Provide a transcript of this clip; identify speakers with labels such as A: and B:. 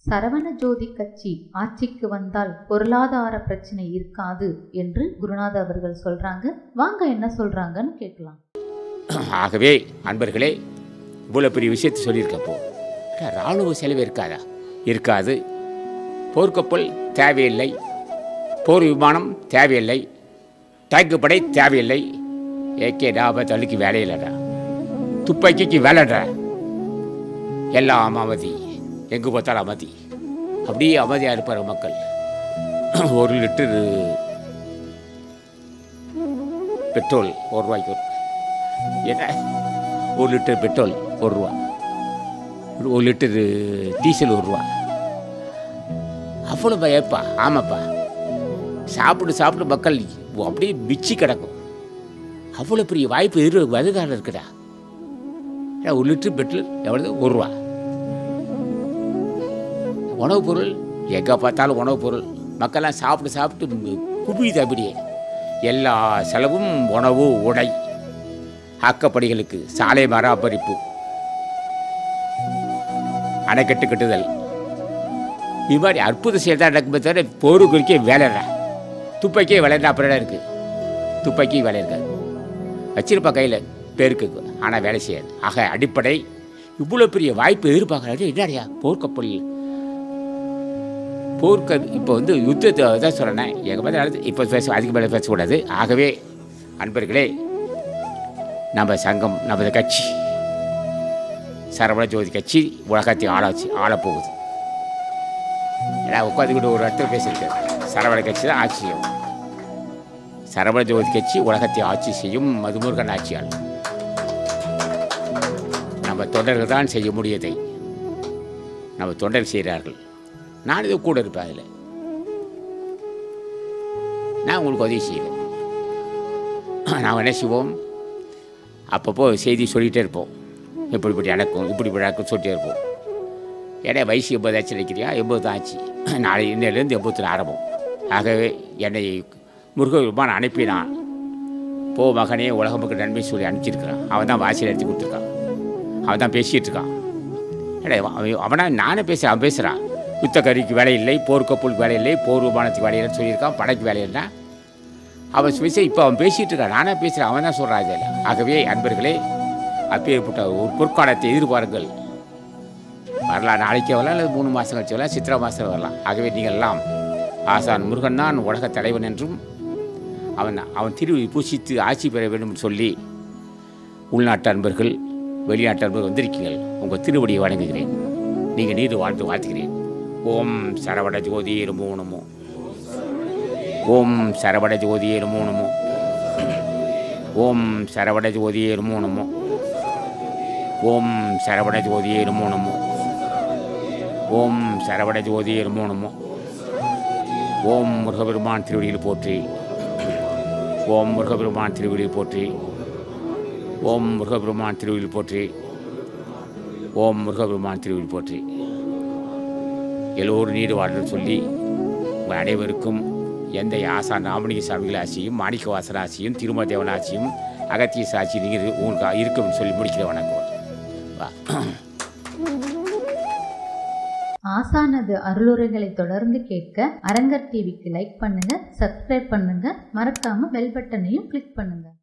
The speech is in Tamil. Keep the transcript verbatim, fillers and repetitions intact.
A: சரவணஜோதி கட்சி ஆட்சிக்கு வந்தால் பொருளாதார பிரச்சனை இருக்காது என்று குருநாதர் அவர்கள் சொல்றாங்க. வாங்க என்ன சொல்றாங்கன்னு கேட்கலாம்.
B: ஆகவே அன்பர்களே, இவ்வளோ பெரிய விஷயத்தை சொல்லியிருக்கப்போ இராணுவ செலவு இருக்காதா? இருக்காது. போர்க்கப்பல் தேவையில்லை, போர் விமானம் தேவையில்லை, டேங்குப்படை தேவையில்லை, ஏகே டாப தள்ளுக்கு வேலையில்லடா, துப்பாக்கிக்கு வேலைடா, எல்லாம் அமைதி, எங்கே பார்த்தாலும் அமைதி. அப்படியே அமைதியாக இருப்பார் மக்கள். ஒரு லிட்டரு பெட்ரோல் ஒரு ரூபாய்க்கு வரும். என்ன ஒரு லிட்டர் பெட்ரோல் ஒரு ரூபா, ஒரு லிட்டரு டீசல் ஒரு ரூபா. அவ்வளோ பயப்பா. ஆமாப்பா, சாப்பிட்டு சாப்பிட்டு மக்கள் அப்படியே பிச்சு கிடக்கும். அவ்வளோ பெரிய வாய்ப்பு எதிர் வருகாலம் இருக்குடா. ஒரு லிட்டர் பெட்ரோல் எவ்வளவு? ஒரு ரூபா. உணவுப் பொருள் எங்கே பார்த்தாலும் உணவுப் பொருள். மக்கள்லாம் சாப்பிட்டு சாப்பிட்டு குவியுது. அப்படியே எல்லா செலவும் உணவு, உடை, ஆக்கப்படிகளுக்கு, சாலை பராமரிப்பு, அணைக்கட்டு கட்டுதல், இது மாதிரி அற்புத செயல் தான் நடக்குமே தவிர போரு குறிக்க வேலைடா. துப்பாக்கியே விளையாட அப்புறம் இருக்குது. துப்பாக்கி வேலை இருக்காது, வச்சிருப்பா கையில் பேருக்கு, ஆனால் வேலை செய்யாது. ஆக அடிப்படை இவ்வளோ பெரிய வாய்ப்பு எதிர்பார்க்குறாரு. என்னடையா போர்க்கப்பல் போர்க்க இப்போ வந்து யுத்தத்தை தான் சொல்கிறேன். எங்கள் மேலே நடந்து இப்போ பேச அதுக்கு மேலே பேசக்கூடாது. ஆகவே அன்பர்களே, நம்ம சங்கம், நமது கட்சி சரவணஜோதி கட்சி உலகத்தை ஆளாச்சு ஆளப்போகுது. ஏன்னா உட்காந்துக்கிட்டு ஒரு இடத்துல பேசியிருக்காரு. சரவண கட்சி தான் ஆட்சி செய்யும். சரவணஜோதி கட்சி உலகத்தை ஆட்சி செய்யும். அது முருகன் ஆட்சியாளர். நம்ம தொண்டர்கள் தான் செய்ய முடியதை நம்ம தொண்டர் செய்கிறார்கள். நான் இது கூட இருப்பேன். அதில் நான் உங்களுக்கு உதவி செய்வேன். நாம் என்ன செய்வோம், அப்பப்போ செய்தி சொல்லிகிட்டே இருப்போம். இப்படி இப்படி நடக்கும், இப்படி இப்படி நடக்கும் சொல்லிட்டே இருப்போம். ஏன்னா வயசு எண்பது ஆச்சு நினைக்கிறியா? எண்பது தான் ஆச்சு. நாளை இன்னிலேருந்து எண்பத்தில் ஆரம்பம். ஆகவே என்னை முருகபெருமான் அனுப்பினான். போ மகனே, உலக மக்கள் நன்மை சொல்லி அனுப்பிச்சிருக்கிறான். அவன் தான் வாசியில் எடுத்து கொடுத்துருக்கான். அவன் தான் பேசிகிட்டு இருக்கான். ஏடா அவனா நானே பேசுகிறேன். அவன் பேசுகிறான். யுத்த கருவிக்கு வேலை இல்லை, போர்க்கப்பலுக்கு வேலை இல்லை, போர் விமானத்துக்கு வேலை இல்லைன்னு சொல்லியிருக்கான். படைக்கு வேலை இல்லைன்னா அவன் பேச இப்போ அவன் பேசிகிட்டு இருக்கான். நானே பேசுகிறேன். அவன் தான் சொல்கிறான் இதில். ஆகவே அன்பர்களே, அப்பேற்பட்ட ஒரு பொற்காலத்தை எதிர்பாருங்கள். வரலாம், நாளைக்கே வரலாம், இல்லை மூணு மாதம் கழிச்சு வரலாம், சித்திரை மாதம் வரலாம். ஆகவே நீங்கள் எல்லாம் ஆசான் முருகன் தான் உலக தலைவன் என்றும் அவன் அவன் திருவி பூசித்து ஆட்சி பெற வேண்டும் என்று சொல்லி உள்நாட்டு அன்பர்கள், வெளிநாட்டு அன்பர்கள் வந்திருக்கீர்கள். உங்கள் திருவடியை வணங்குகிறேன். நீங்கள் நீர் வாழ்ந்து வாழ்த்துகிறேன். ஓம் சரவண ஜோதி நமோ நமோ. ஓம் சரவண ஜோதி நமோ நமோ. ஓம் சரவண ஜோதி நமோ நமோ. ஓம் சரவண ஜோதி நமோ நமோ. ஓம் சரவண ஜோதி நமோ நமோ. ஓம் முருகபெருமான் திருவடியில் போற்றி. ஓம் முருகபெருமான் திருவடியில் போற்றி. ஓம் முருகபெருமான் திருவடியில் போற்றி. ஓம் முருகபெருமான் திருவடியில் போற்றி. எல்லோரும் நீர் வாழ்ந்து சொல்லி உங்கள் அனைவருக்கும் எந்த ஆசான் ராமலிங்க சாமிகள் ஆட்சியும், மாணிக்க வாசன ஆட்சியும், திருமல தேவன் ஆட்சியும், அகத்திய சாட்சி நீங்கள் உங்களுக்கு இருக்கும்னு சொல்லி முடிக்கிற வணக்கம்.
A: ஆசானது அருளுரைகளை தொடர்ந்து கேட்க அரங்கர் டிவிக்கு லைக் பண்ணுங்க, சப்ஸ்கிரைப் பண்ணுங்க, மறக்காம பெல் பட்டனையும் கிளிக் பண்ணுங்க.